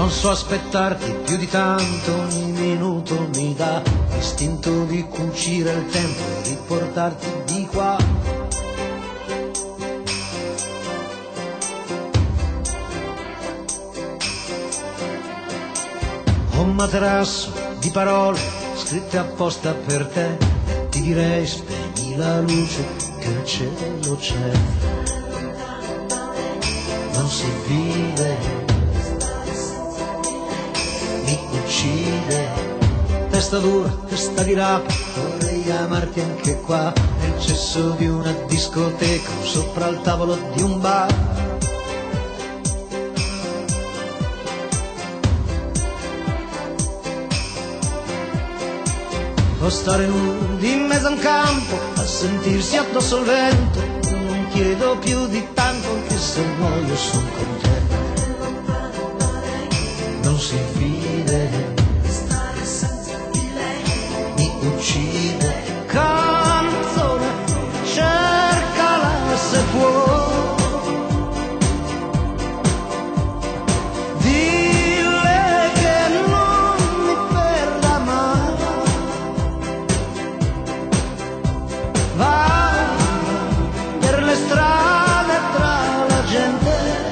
Non so aspettarti più di tanto, ogni minuto mi dà l'istinto di cucire il tempo e riportarti di qua. Ho un materasso di parole scritte apposta per te, ti direi spegni la luce che il cielo c'è. Non si vive, mi uccide, testa dura, testa di rapa, vorrei amarti anche qua, nel cesso di una discoteca o sopra il tavolo di un bar. O stare nudi in mezzo a un campo a sentirsi addosso il vento, non chiedo più di tanto anche se muoio son contento. Non si vide, mi uccide, canzone, cercala se puoi. Dille che non mi perda mai. Va per le strade tra la gente,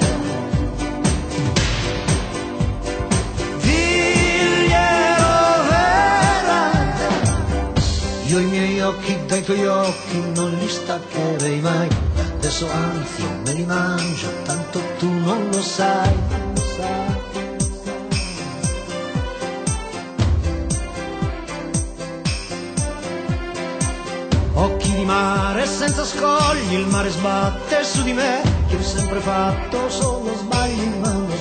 io i miei occhi dai tuoi occhi non li staccherei mai, adesso anzi me li mangio, tanto tu non lo sai, non lo sai. Occhi di mare senza scogli, il mare sbatte su di me, che ho sempre fatto solo sbagli, ma